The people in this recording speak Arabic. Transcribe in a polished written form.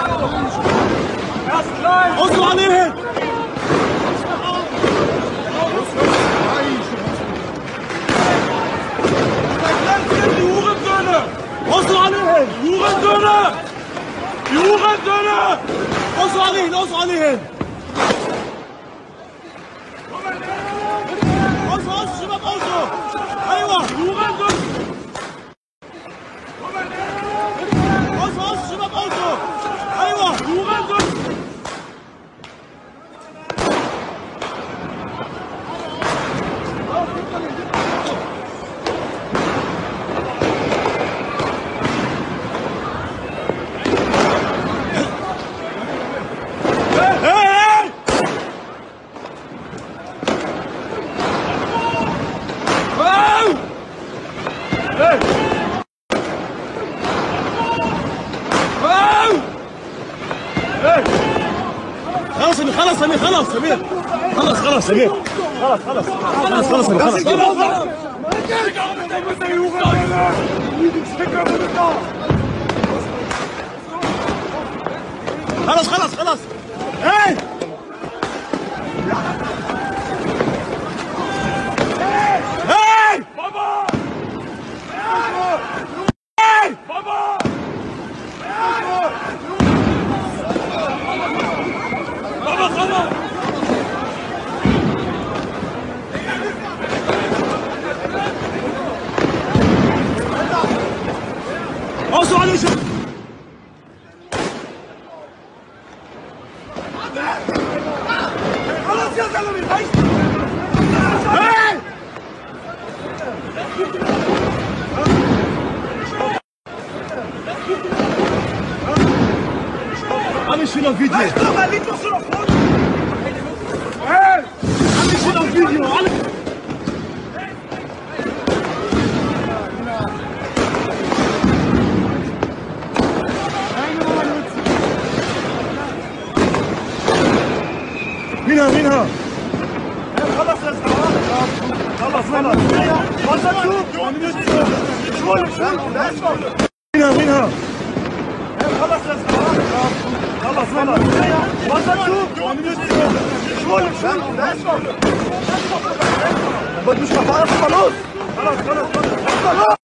اصلوا عليهم. اصلوا عليهم. Jugendsöhne! Jugendsöhne! اصلوا عليهم. اصلوا عليهم. اصلوا شباب اصلوا. ايوه Jugendsöhne! اصلوا شباب اصلوا. ايوه Jugendsöhne! خلاص سمير. خلاص سمير. خلاص سمير. خلاص سمير. خلاص سمير. خلاص هاي هاي بابا بابا خلاص اصوا عليه شوف. خلاص يا زلمه هاي عامل شنو الفيديو؟ عامل شنو الفيديو؟ منها خلاص يا خلاص منها خلاص يا خلاص